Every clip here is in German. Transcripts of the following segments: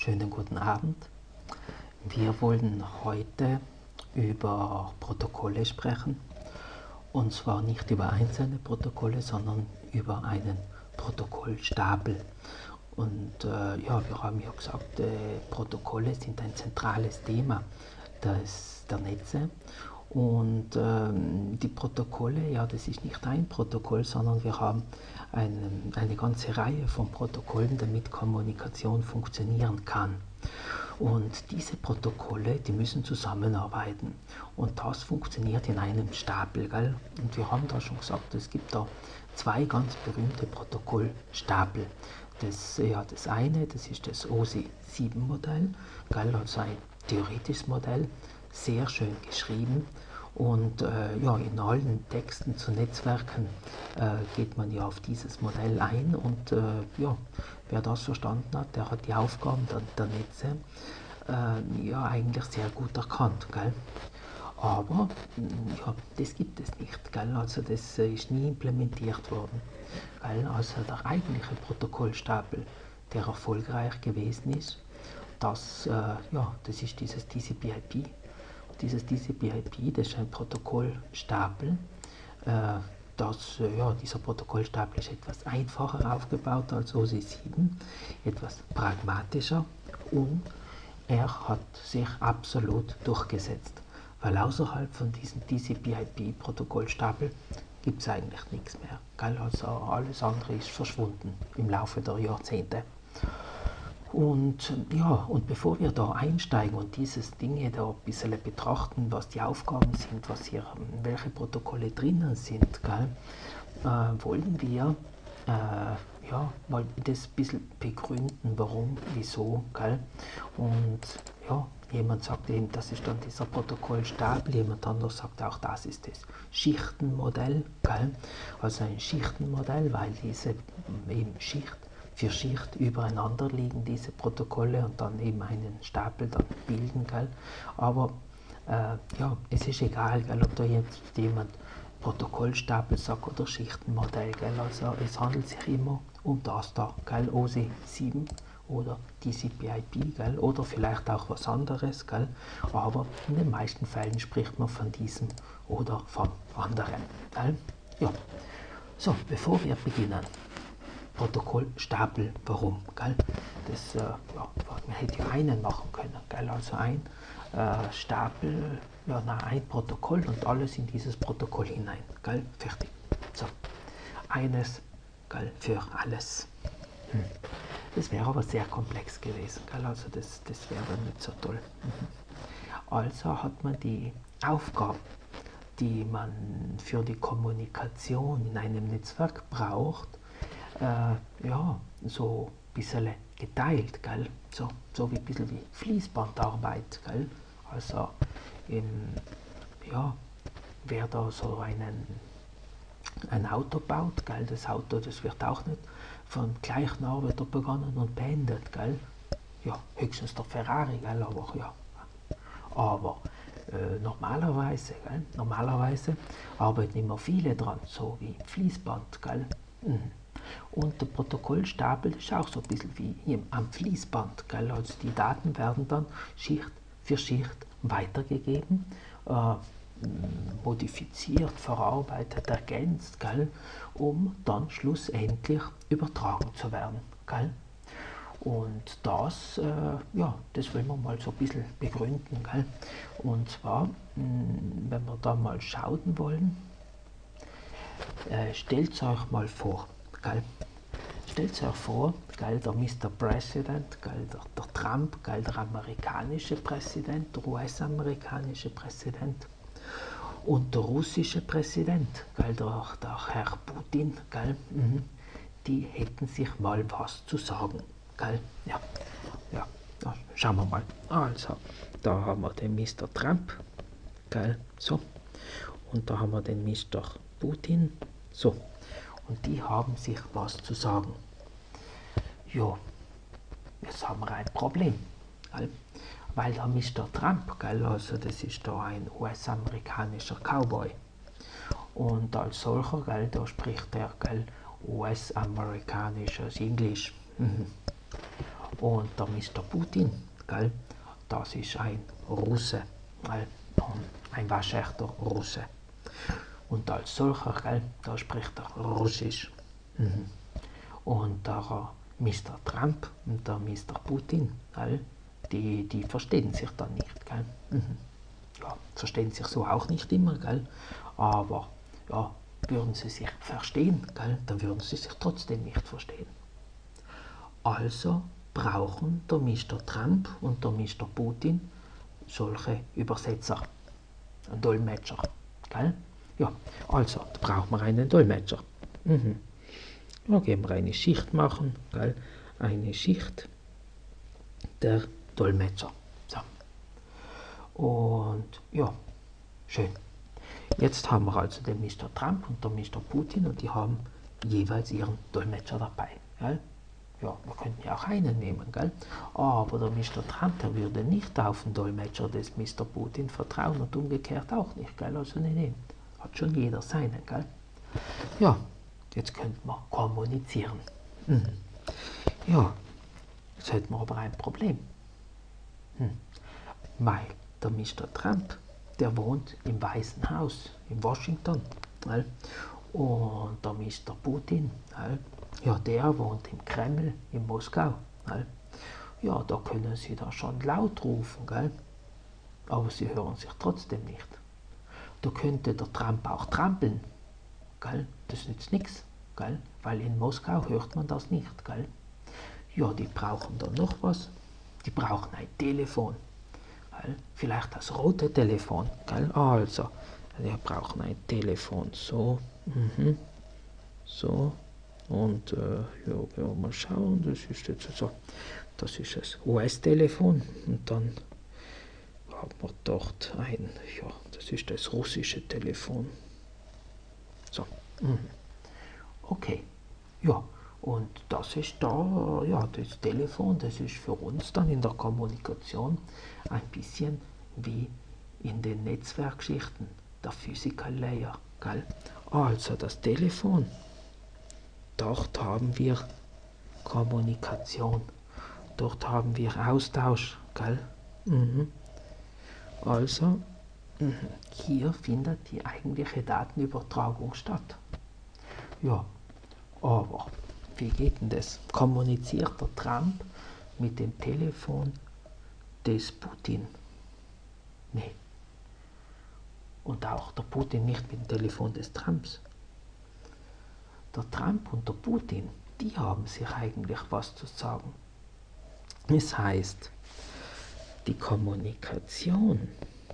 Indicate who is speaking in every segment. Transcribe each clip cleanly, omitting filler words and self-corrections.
Speaker 1: schönen guten Abend. Wir wollen heute über Protokolle sprechen, und zwar nicht über einzelne Protokolle, sondern über einen Protokollstapel. Und ja, wir haben ja gesagt, Protokolle sind ein zentrales Thema der Netze. Und die Protokolle, ja, das ist nicht ein Protokoll, sondern wir haben eine ganze Reihe von Protokollen, damit Kommunikation funktionieren kann. Und diese Protokolle, die müssen zusammenarbeiten. Und das funktioniert in einem Stapel, gell? Und wir haben da schon gesagt, es gibt da zwei ganz berühmte Protokollstapel. Das eine, das ist das OSI-7-Modell, also ein theoretisches Modell, sehr schön geschrieben. Und ja, in allen Texten zu Netzwerken geht man ja auf dieses Modell ein. Und ja, wer das verstanden hat, der hat die Aufgaben der Netze ja eigentlich sehr gut erkannt. Gell? Aber ja, das gibt es nicht. Gell? Also das ist nie implementiert worden. Gell? Also der eigentliche Protokollstapel, der erfolgreich gewesen ist, ja, das ist dieses TCP/IP. Dieses TCP/IP, das ist ein Protokollstapel. Ja, dieser Protokollstapel ist etwas einfacher aufgebaut als OSI-7, etwas pragmatischer, und er hat sich absolut durchgesetzt, weil außerhalb von diesem TCP/IP-Protokollstapel gibt es eigentlich nichts mehr. Gell? Also alles andere ist verschwunden im Laufe der Jahrzehnte. Und ja, und bevor wir da einsteigen und dieses Dinge da ein bisschen betrachten, was die Aufgaben sind, welche Protokolle drinnen sind, gell, wollen wir ja, mal das ein bisschen begründen, warum, wieso, gell. Und ja, jemand sagt eben, das ist dann dieser Protokollstapel, jemand anderes sagt auch, das ist das Schichtenmodell, gell. Also ein Schichtenmodell, weil diese eben Schicht für Schicht übereinander liegen, diese Protokolle, und dann eben einen Stapel dann bilden. Gell? Aber ja, es ist egal, gell, ob da jetzt jemand Protokollstapel sagt oder Schichtenmodell. Gell? Also es handelt sich immer um das da, gell? OSI-7 oder TCP/IP, gell? Oder vielleicht auch was anderes. Gell? Aber in den meisten Fällen spricht man von diesem oder von anderen. Gell? Ja. So, bevor wir beginnen, Protokollstapel, warum? Gell? Das, ja, man hätte ja einen machen können, gell? Also ein Stapel, ja, ein Protokoll und alles in dieses Protokoll hinein. Gell? Fertig. So, eines, gell, für alles. Das wäre aber sehr komplex gewesen, gell? Also das wäre dann nicht so toll. Also hat man die Aufgaben, die man für die Kommunikation in einem Netzwerk braucht, ja, so ein bisschen geteilt, gell? So wie ein bisschen wie Fließbandarbeit, gell? Also ja, wer da so ein Auto baut, gell? Das Auto, das wird auch nicht von gleich nah wieder begonnen und beendet, gell? Ja, höchstens der Ferrari, gell? Aber ja, aber normalerweise arbeiten immer viele dran, so wie Fließband, gell? Und der Protokollstapel ist auch so ein bisschen wie am Fließband. Gell? Also die Daten werden dann Schicht für Schicht weitergegeben, modifiziert, verarbeitet, ergänzt, gell? Um dann schlussendlich übertragen zu werden. Gell? Und das, ja, das wollen wir mal so ein bisschen begründen. Gell? Und zwar, wenn wir da mal schauen wollen, stellt euch mal vor, gell? Stellt euch vor, gell, der Mr. President, gell, der Trump, gell, der amerikanische Präsident, der US-amerikanische Präsident und der russische Präsident, gell, der Herr Putin, gell, die hätten sich mal was zu sagen. Gell? Ja, ja, schauen wir mal. Also, da haben wir den Mr. Trump, gell, so, und da haben wir den Mr. Putin, so, und die haben sich was zu sagen. Jo, jetzt haben wir ein Problem, gell? Weil der Mr. Trump, gell, also das ist da ein US-amerikanischer Cowboy, und als solcher, gell, da spricht er, gell, US-amerikanisches Englisch. Und der Mr. Putin, gell, das ist ein Russe, gell, ein waschechter Russe. Und als solcher, gell, da spricht er Russisch. Mhm. Und der Mr. Trump und der Mr. Putin, gell, die verstehen sich dann nicht. Gell. Mhm. Ja, verstehen sich so auch nicht immer, gell, aber ja, würden sie sich verstehen, gell, dann würden sie sich trotzdem nicht verstehen. Also brauchen der Mr. Trump und der Mr. Putin solche Übersetzer, einen Dolmetscher. Gell? Ja, also da braucht man einen Dolmetscher. Mhm. Da gehen wir eine Schicht machen, gell? Eine Schicht der Dolmetscher. So. Und ja, schön. Jetzt haben wir also den Mr. Trump und den Mr. Putin und die haben jeweils ihren Dolmetscher dabei. Gell? Ja, wir könnten ja auch einen nehmen, gell? Aber der Mr. Trump, der würde nicht auf den Dolmetscher des Mr. Putin vertrauen und umgekehrt auch nicht, gell? Also nee, hat schon jeder seinen, gell? Ja, jetzt könnten wir kommunizieren. Mhm. Ja, jetzt hätten wir aber ein Problem. Weil der Mr. Trump, der wohnt im Weißen Haus in Washington. Gell? Und der Mr. Putin, gell? Ja, der wohnt im Kreml in Moskau. Gell? Ja, da können sie da schon laut rufen, gell? Aber sie hören sich trotzdem nicht. Da könnte der Trump auch trampeln, gell? Das nützt nichts, gell? Weil in Moskau hört man das nicht, gell? Ja, die brauchen dann noch was. Die brauchen ein Telefon. Gell? Vielleicht das rote Telefon. Gell? Also, wir brauchen ein Telefon. So, so. Und ja, mal schauen, das ist jetzt so. Das ist das US-Telefon. Und dann haben wir dort ein, ja, das ist das russische Telefon. So. Okay. Ja. Und das ist da, ja, das Telefon, das ist für uns dann in der Kommunikation ein bisschen wie in den Netzwerkschichten, der Physical Layer. Gell? Also das Telefon, dort haben wir Kommunikation, dort haben wir Austausch. Gell? Also hier findet die eigentliche Datenübertragung statt. Ja, aber wie geht denn das? Kommuniziert der Trump mit dem Telefon des Putin? Nee. Und auch der Putin nicht mit dem Telefon des Trumps. Der Trump und der Putin, die haben sich eigentlich was zu sagen. Es heißt, die Kommunikation,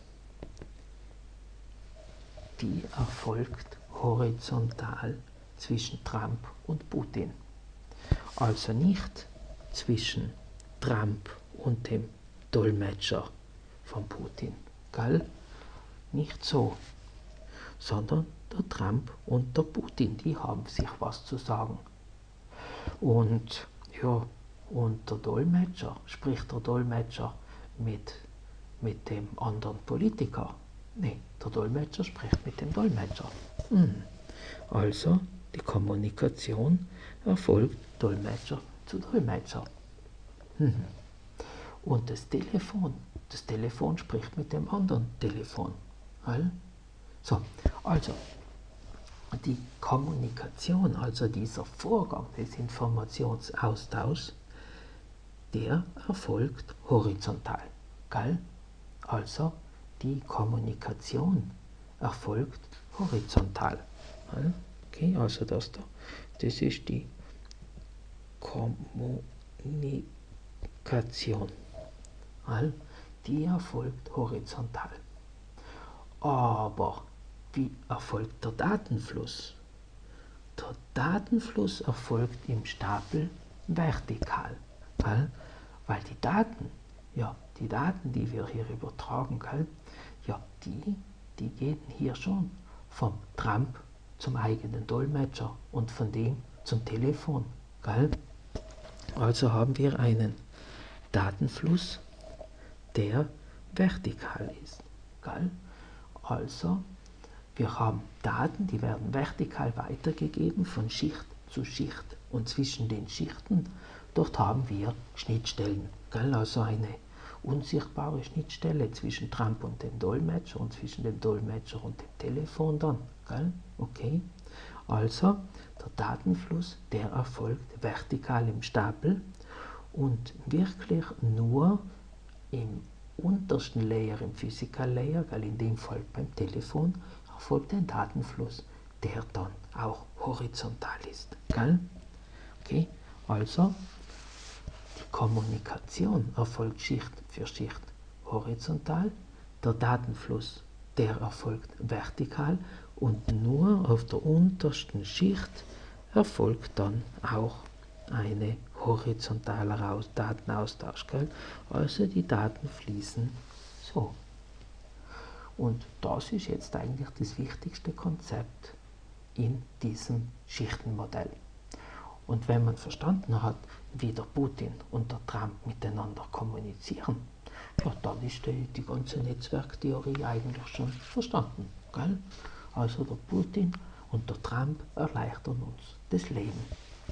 Speaker 1: die erfolgt horizontal zwischen Trump und Putin. Also nicht zwischen Trump und dem Dolmetscher von Putin, gell? Nicht so, sondern der Trump und der Putin, die haben sich was zu sagen. Und ja, und der Dolmetscher, spricht der Dolmetscher mit dem anderen Politiker? Nee, der Dolmetscher spricht mit dem Dolmetscher. Also die Kommunikation erfolgt Dolmetscher zu Dolmetscher. Und das Telefon spricht mit dem anderen Telefon. So, also die Kommunikation, also dieser Vorgang des Informationsaustauschs, der erfolgt horizontal. Also die Kommunikation erfolgt horizontal. Okay, also das da, das ist die Kommunikation. Die erfolgt horizontal. Aber wie erfolgt der Datenfluss? Der Datenfluss erfolgt im Stapel vertikal. Weil die Daten, die wir hier übertragen, die gehen hier schon vom Trump zum eigenen Dolmetscher und von dem zum Telefon. Also haben wir einen Datenfluss, der vertikal ist. Also wir haben Daten, die werden vertikal weitergegeben von Schicht zu Schicht und zwischen den Schichten, dort haben wir Schnittstellen, gell? Also eine unsichtbare Schnittstelle zwischen Tramp und dem Dolmetscher und zwischen dem Dolmetscher und dem Telefon dann, gell? Okay, also der Datenfluss, der erfolgt vertikal im Stapel und wirklich nur im untersten Layer, im Physical Layer, gell? In dem Fall beim Telefon, erfolgt ein Datenfluss, der dann auch horizontal ist, gell? Okay, also die Kommunikation erfolgt Schicht für Schicht horizontal, der Datenfluss, der erfolgt vertikal und nur auf der untersten Schicht erfolgt dann auch eine horizontaler Datenaustausch. Gell? Also die Daten fließen so. Und das ist jetzt eigentlich das wichtigste Konzept in diesem Schichtenmodell. Und wenn man verstanden hat, wie der Putin und der Trump miteinander kommunizieren, ja, dann ist die ganze Netzwerktheorie eigentlich schon verstanden. Gell? Also der Putin und der Trump erleichtern uns das Leben.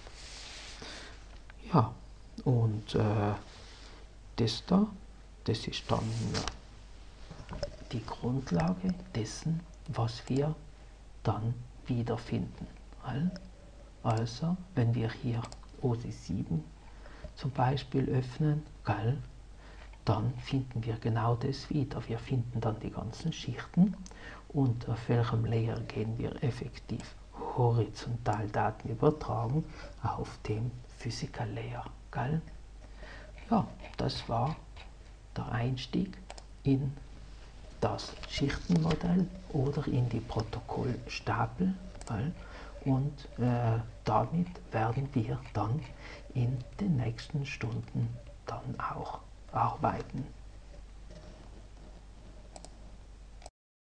Speaker 1: Ja, und das ist dann die Grundlage dessen, was wir dann wiederfinden. Also, wenn wir hier OSI 7 zum Beispiel öffnen, dann finden wir genau das wieder. Wir finden dann die ganzen Schichten und auf welchem Layer gehen wir effektiv horizontal Daten übertragen auf dem Physical Layer. Ja, das war der Einstieg in das Schichtenmodell oder in die Protokollstapel. Und damit werden wir dann in den nächsten Stunden dann auch arbeiten.